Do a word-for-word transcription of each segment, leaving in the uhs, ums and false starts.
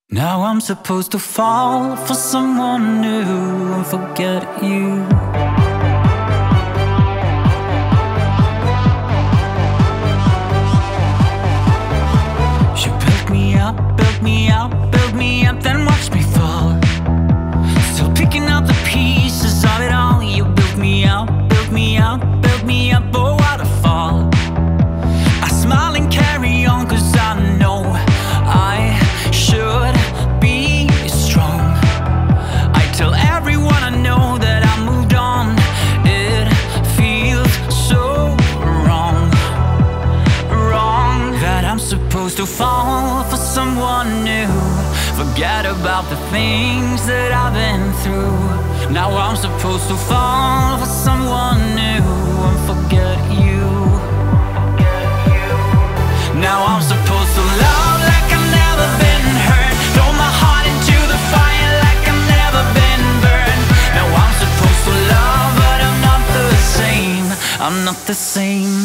Now I'm supposed to fall for someone new and forget you. She built me up, built me up, built me up, then watched me fall. Still picking up the pieces of it all. You built me up, built me up, built me up, oh what a fall. I smile and carry on cause I know I should be strong. I tell everyone I know that I moved on. It feels so wrong, wrong that I'm supposed to fall for someone new. Forget about the things that I've been through. Now I'm supposed to fall for someone new and forget you. Now I'm supposed to love like I've never been hurt. Throw my heart into the fire like I've never been burned. Now I'm supposed to love, but I'm not the same. I'm not the same.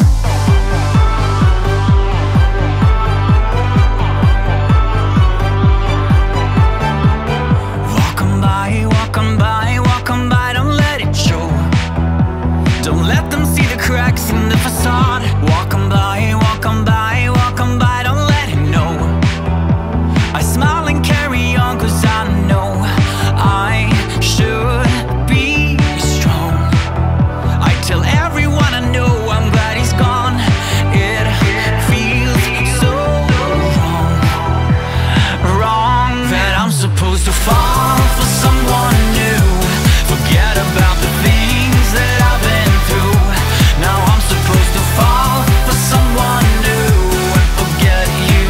Walk on by, walk on by, walk on by, don't let it show. Don't let them see the cracks in the facade. Walk on by, walk on by, walk on by, don't let him know. I smile and carry on cause I know I should be strong. I tell everyone I know I'm glad he's gone. It feels so wrong, wrong that I'm supposed to fall for someone new. Forget about the things that I've been through. Now I'm supposed to fall for someone new and forget you.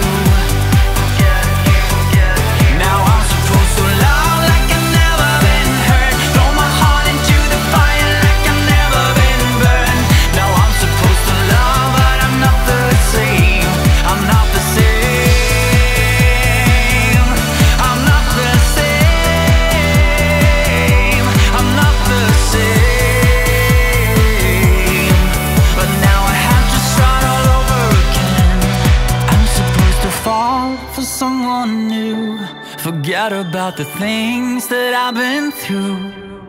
Now I'm supposed to love like I've never been hurt. Throw my heart into the fire like I've never been burned. Now I'm supposed to love, but I'm not the same. I'm not the same. I'm not the same. I'm not the same. But now I have to start all over again. I'm supposed to fall for someone new. Forget about the things that I've been through.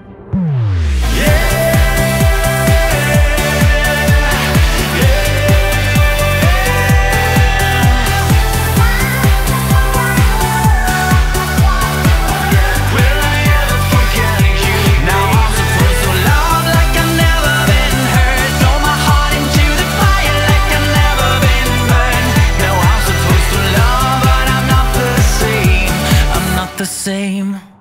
Will I ever forget you? Now I'm supposed to love like I've never been hurt. Throw my heart into the fire like I've never been burned. Now I'm supposed to love, but I'm not the same. I'm not the same.